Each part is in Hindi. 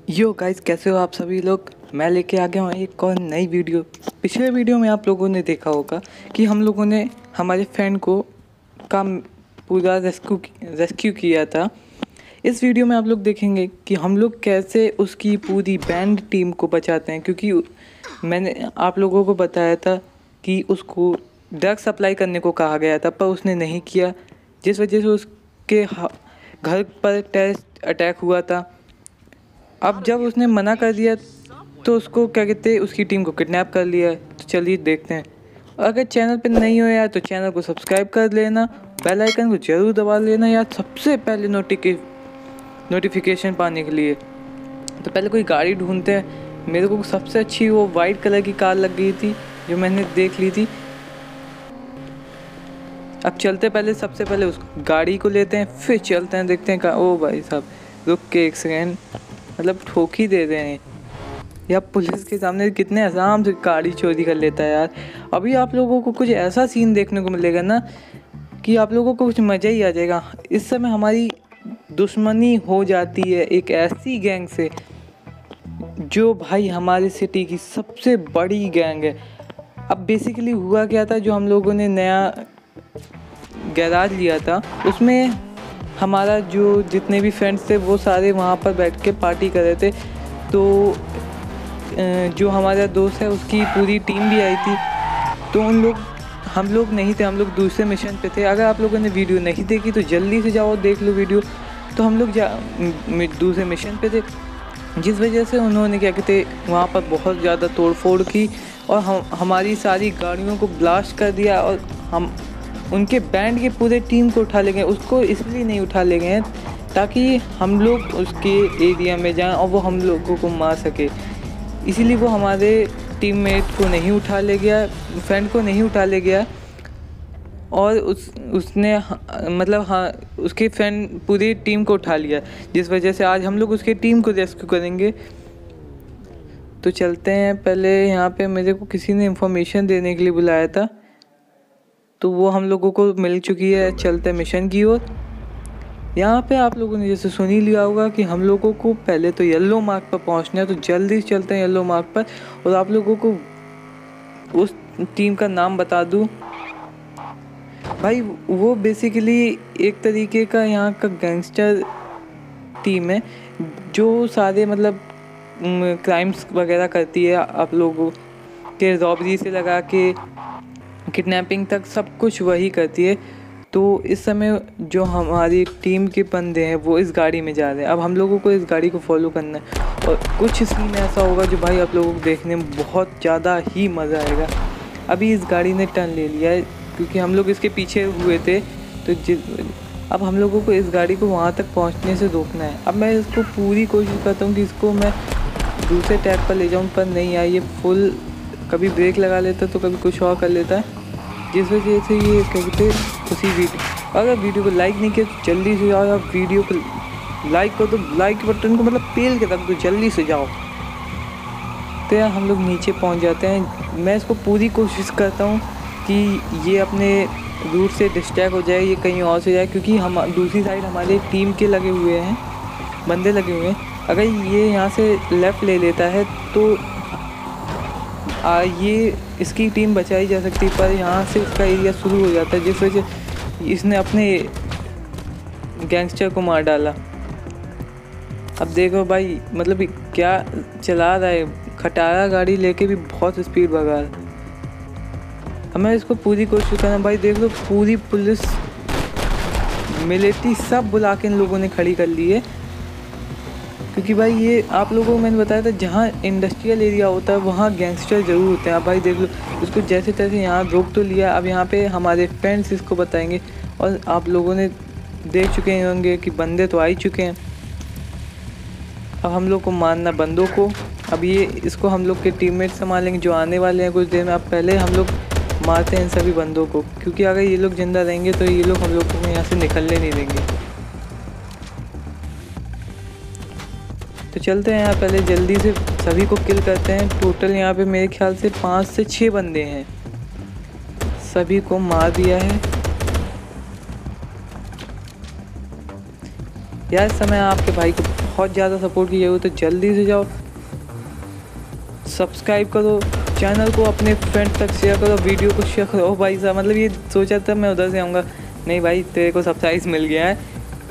यो गाइस, कैसे हो आप सभी लोग। मैं लेके आ गया हूँ एक और नई वीडियो। पिछले वीडियो में आप लोगों ने देखा होगा कि हम लोगों ने हमारे फ्रेंड को का पूरा रेस्क्यू किया था। इस वीडियो में आप लोग देखेंगे कि हम लोग कैसे उसकी पूरी बैंड टीम को बचाते हैं, क्योंकि मैंने आप लोगों को बताया था कि उसको ड्रग सप्लाई करने को कहा गया था, पर उसने नहीं किया, जिस वजह से उसके घर पर टेररिस्ट अटैक हुआ था। अब जब उसने मना कर दिया तो उसको क्या कहते हैं, उसकी टीम को किडनैप कर लिया है। तो चलिए देखते हैं। और अगर चैनल पे नई हो यार तो चैनल को सब्सक्राइब कर लेना, बेल आइकन को ज़रूर दबा लेना यार, सबसे पहले नोटिफिकेशन पाने के लिए। तो पहले कोई गाड़ी ढूंढते हैं। मेरे को सबसे अच्छी वो वाइट कलर की कार लग गई थी जो मैंने देख ली थी। अब चलते पहले सबसे पहले उस गाड़ी को लेते हैं, फिर चलते हैं देखते हैं। ओ भाई साहब रुक के एक सेकेंड, मतलब ठोक ही दे रहे हैं या पुलिस के सामने कितने आराम से गाड़ी चोरी कर लेता है यार। अभी आप लोगों को कुछ ऐसा सीन देखने को मिलेगा ना कि आप लोगों को कुछ मज़ा ही आ जाएगा। इस समय हमारी दुश्मनी हो जाती है एक ऐसी गैंग से जो भाई हमारे सिटी की सबसे बड़ी गैंग है। अब बेसिकली हुआ क्या था, जो हम लोगों ने नया गैराज लिया था उसमें हमारा जो जितने भी फ्रेंड्स थे वो सारे वहाँ पर बैठ के पार्टी कर रहे थे। तो जो हमारा दोस्त है उसकी पूरी टीम भी आई थी। तो हम लोग नहीं थे, हम लोग दूसरे मिशन पे थे। अगर आप लोगों ने वीडियो नहीं देखी तो जल्दी से जाओ देख लो वीडियो। तो हम लोग दूसरे मिशन पे थे, जिस वजह से उन्होंने क्या कहते वहाँ पर बहुत ज़्यादा तोड़ फोड़ की और हमारी सारी गाड़ियों को ब्लास्ट कर दिया। और हम उनके बैंड के पूरे टीम को उठा ले गए। उसको इसलिए नहीं उठा ले गए हैं ताकि हम लोग उसके एरिया में जाएं और वो हम लोगों को मार सके, इसीलिए वो हमारे टीममेट को नहीं उठा ले गया, फ्रेंड को नहीं उठा ले गया। और उसने मतलब हाँ उसके फ्रेंड पूरी टीम को उठा लिया, जिस वजह से आज हम लोग उसके टीम को रेस्क्यू करेंगे। तो चलते हैं। पहले यहाँ पे मेरे को किसी ने इन्फॉर्मेशन देने के लिए बुलाया था, तो वो हम लोगों को मिल चुकी है। चलते हैं मिशन की ओर। यहाँ पे आप लोगों ने जैसे सुन ही लिया होगा कि हम लोगों को पहले तो येलो मार्क पर पहुँचना है, तो जल्दी से चलते हैं येलो मार्क पर। और आप लोगों को उस टीम का नाम बता दूँ भाई, वो बेसिकली एक तरीके का यहाँ का गैंगस्टर टीम है जो सारे मतलब क्राइम्स वगैरह करती है। आप लोगों के रॉबरी से लगा के किडनैपिंग तक सब कुछ वही करती है। तो इस समय जो हमारी टीम के बंदे हैं वो इस गाड़ी में जा रहे हैं। अब हम लोगों को इस गाड़ी को फॉलो करना है और कुछ सीन ऐसा होगा जो भाई आप लोगों को देखने में बहुत ज़्यादा ही मज़ा आएगा। अभी इस गाड़ी ने टर्न ले लिया है क्योंकि हम लोग इसके पीछे हुए थे। तो अब हम लोगों को इस गाड़ी को वहाँ तक पहुँचने से रोकना है। अब मैं इसको पूरी कोशिश करता हूँ कि इसको मैं दूसरे टैब पर ले जाऊँ, पर नहीं आई ये फुल। कभी ब्रेक लगा लेता तो कभी कुछ और कर लेता है, जिस वजह से ये कहते उसी वीडियो। अगर वीडियो को लाइक नहीं किया तो जल्दी से जाओ, आप वीडियो को लाइक कर दो, लाइक बटन को मतलब पेल के रख दो, जल्दी से जाओ। तो यार हम लोग नीचे पहुंच जाते हैं। मैं इसको पूरी कोशिश करता हूं कि ये अपने रूट से डिस्ट्रैक्ट हो जाए, ये कहीं और से जाए, क्योंकि हम दूसरी साइड हमारे टीम के लगे हुए हैं, बंदे लगे हुए हैं। अगर ये यहाँ से लेफ़्ट ले लेता है तो ये इसकी टीम बचाई जा सकती है, पर यहाँ से इसका एरिया शुरू हो जाता है, जिस वजह से इसने अपने गैंगस्टर को मार डाला। अब देखो भाई मतलब क्या चला रहा है, खटारा गाड़ी लेके भी बहुत स्पीड भगा रहा है। हमें इसको पूरी कोशिश करना। भाई देख लो पूरी पुलिस मिलिट्री सब बुला के इन लोगों ने खड़ी कर ली है, क्योंकि भाई ये आप लोगों को मैंने बताया था जहाँ इंडस्ट्रियल एरिया होता है वहाँ गैंगस्टर ज़रूर होते हैं। अब भाई देख लो उसको जैसे तैसे यहाँ रोक तो लिया। अब यहाँ पे हमारे फ्रेंड्स इसको बताएंगे और आप लोगों ने देख चुके होंगे कि बंदे तो आ ही चुके हैं। अब हम लोग को मारना बंदों को। अब ये इसको हम लोग के टीममेट संभालेंगे जो आने वाले हैं कुछ देर में। अब पहले हम लोग मारते हैं इन सभी बंदों को, क्योंकि अगर ये लोग जिंदा रहेंगे तो ये लोग हम लोग को यहाँ से निकलने नहीं देंगे। तो चलते हैं यहाँ पहले जल्दी से सभी को किल करते हैं। टोटल यहाँ पे मेरे ख्याल से 5 से 6 बंदे हैं, सभी को मार दिया है। यार इस समय आपके भाई को बहुत ज़्यादा सपोर्ट की ज़रूरत है। जल्दी से जाओ, सब्सक्राइब करो चैनल को, अपने फ्रेंड तक शेयर करो, वीडियो को शेयर करो। भाई साहब मतलब ये सोचा था मैं उधर से आऊँगा, नहीं भाई तेरे को सब्सक्राइब मिल गया है।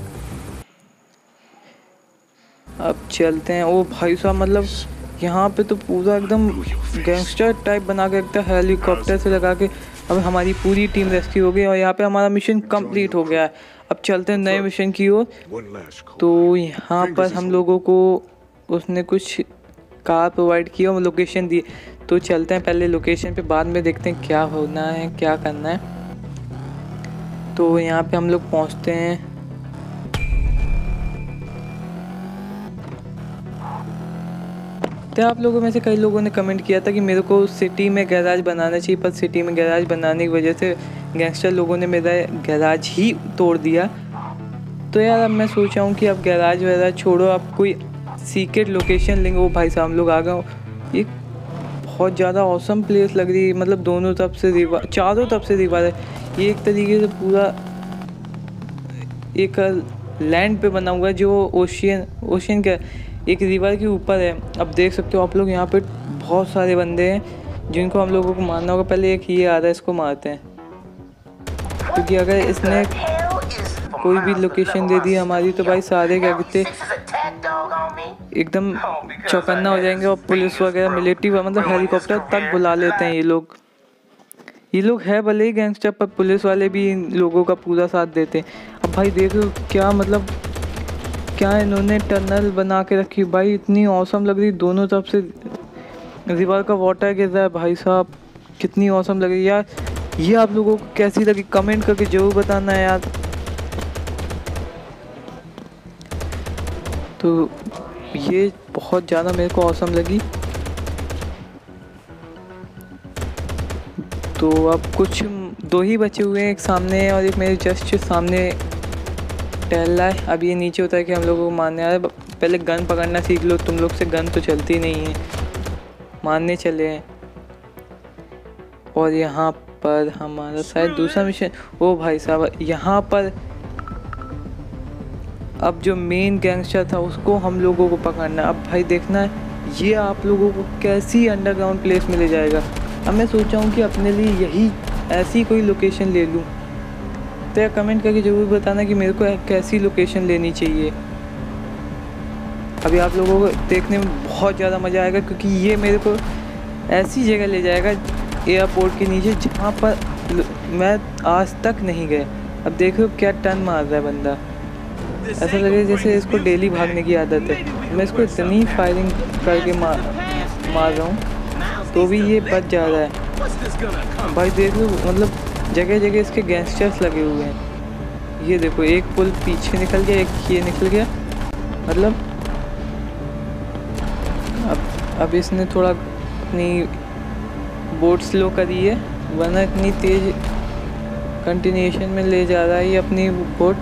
अब चलते हैं। ओ भाई साहब मतलब यहाँ पे तो पूरा एकदम गैंगस्टर टाइप बना के रखता है, हेलीकॉप्टर से लगा के। अब हमारी पूरी टीम रेस्क्यू हो गई और यहाँ पे हमारा मिशन कंप्लीट हो गया है। अब चलते हैं नए मिशन की ओर। तो यहाँ पर हम लोगों को उसने कुछ कार प्रोवाइड की और लोकेशन दी, तो चलते हैं पहले लोकेशन पे, बाद में देखते हैं क्या होना है क्या करना है। तो यहाँ पे हम लोग पहुँचते हैं। तो आप लोगों में से कई लोगों ने कमेंट किया था कि मेरे को सिटी में गैराज बनाना चाहिए, पर सिटी में गैराज बनाने की वजह से गैंगस्टर लोगों ने मेरा गैराज ही तोड़ दिया। तो यार अब मैं सोच रहा हूँ कि अब गैराज वैराज छोड़ो, अब कोई सीक्रेट लोकेशन लेंगे। वो भाई साहब हम लोग आ गए। ये बहुत ज़्यादा औसम प्लेस लग रही है, मतलब दोनों तरफ से दीवार, चारों तरफ से दीवार है। ये एक तरीके से पूरा एक लैंड पे बना हुआ है जो ओशियन का एक रिवर के ऊपर है। अब देख सकते हो आप लोग यहाँ पे बहुत सारे बंदे हैं जिनको हम लोगों को मारना होगा। पहले एक ये आ रहा है, इसको मारते हैं, क्योंकि अगर इसने कोई भी लोकेशन दे दी हमारी तो भाई सारे क्या कहते एकदम चौकन्ना हो जाएंगे और पुलिस वगैरह मिलिट्री मतलब हेलीकॉप्टर तक बुला लेते हैं ये लोग। ये लोग है भले ही गैंगस्टर, पर पुलिस वाले भी इन लोगों का पूरा साथ देते हैं। अब भाई देखो क्या मतलब क्या इन्होंने टनल बना के रखी भाई, इतनी औसम लग रही। दोनों तरफ से रिवर का वाटर गिर रहा है भाई साहब, कितनी औसम लग रही यार। ये आप लोगों को कैसी लगी कमेंट करके जरूर बताना है यार। तो ये बहुत ज़्यादा मेरे को औसम लगी। तो अब कुछ दो ही बचे हुए हैं, एक सामने है और एक मेरे जस्ट सामने टहल रहा है। अब ये नीचे उतर के हम लोगों को मारने आ रहा है। पहले गन पकड़ना सीख लो, तुम लोग से गन तो चलती नहीं है। मारने चले हैं। और यहाँ पर हमारा शायद दूसरा मिशन, ओ भाई साहब यहाँ पर अब जो मेन गैंगस्टर था उसको हम लोगों को पकड़ना है। अब भाई देखना है ये आप लोगों को कैसी अंडरग्राउंड प्लेस में ले जाएगा। अब मैं सोचा हूँ कि अपने लिए यही ऐसी कोई लोकेशन ले लूँ। तो यार कमेंट करके ज़रूर बताना कि मेरे को कैसी लोकेशन लेनी चाहिए। अभी आप लोगों को देखने में बहुत ज़्यादा मज़ा आएगा, क्योंकि ये मेरे को ऐसी जगह ले जाएगा एयरपोर्ट के नीचे जहाँ पर मैं आज तक नहीं गया। अब देखो क्या टर्न मार रहा है बंदा, ऐसा लगे जैसे इसको डेली भागने की आदत है। मैं इसको इतनी फायरिंग करके मार रहा हूँ तो भी ये बच जा रहा है। भाई देख लो मतलब जगह जगह इसके गैंगस्टर्स लगे हुए हैं। ये देखो एक पुल पीछे निकल गया, एक ये निकल गया। मतलब अब इसने थोड़ा अपनी बोट स्लो करी है, वरना इतनी तेज कंटिन्यूएशन में ले जा रहा है ये अपनी बोट।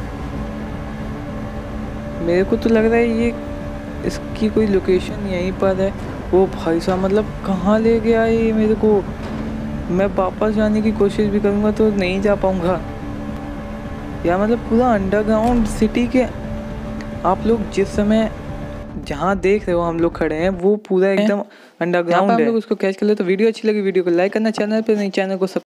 मेरे को तो लग रहा है ये इसकी कोई लोकेशन यहीं पर है। वो भाई साहब मतलब कहाँ ले गया ये मेरे को। मैं वापस जाने की कोशिश भी करूँगा तो नहीं जा पाऊँगा यार। मतलब पूरा अंडरग्राउंड सिटी के आप लोग जिस समय जहाँ देख रहे हो हम लोग खड़े हैं वो पूरा एकदम अंडरग्राउंड है। हम लोग उसको कैच कर ले। तो वीडियो अच्छी लगी वीडियो को लाइक करना, चैनल पे नहीं चैनल को